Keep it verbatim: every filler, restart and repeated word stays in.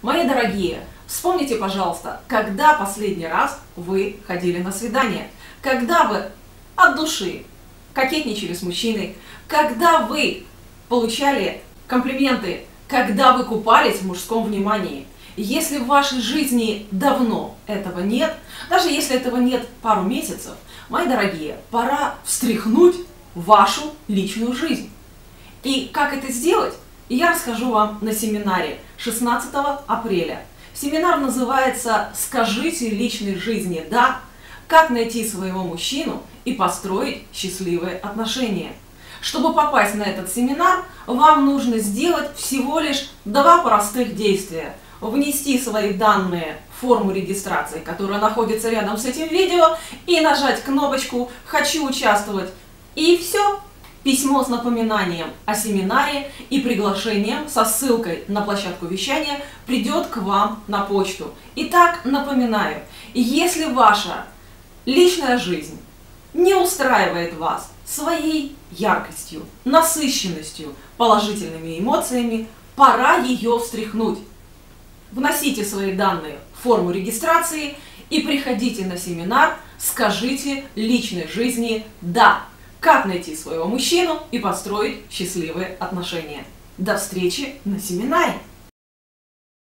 Мои дорогие, вспомните, пожалуйста, когда последний раз вы ходили на свидание, когда вы от души кокетничали с мужчиной, когда вы получали комплименты, когда вы купались в мужском внимании. Если в вашей жизни давно этого нет, даже если этого нет пару месяцев, мои дорогие, пора встряхнуть вашу личную жизнь. И как это сделать, я расскажу вам на семинаре шестнадцатого апреля. Семинар называется «Скажите личной жизни да. Как найти своего мужчину и построить счастливые отношения». Чтобы попасть на этот семинар, вам нужно сделать всего лишь два простых действия. Внести свои данные в форму регистрации, которая находится рядом с этим видео, и нажать кнопочку «Хочу участвовать». И все. Письмо с напоминанием о семинаре и приглашением со ссылкой на площадку вещания придет к вам на почту. Итак, напоминаю, если ваша личная жизнь не устраивает вас своей яркостью, насыщенностью, положительными эмоциями, пора ее встряхнуть. Вносите свои данные в форму регистрации и приходите на семинар «Скажите личной жизни да. Как найти своего мужчину и построить счастливые отношения». До встречи на семинаре!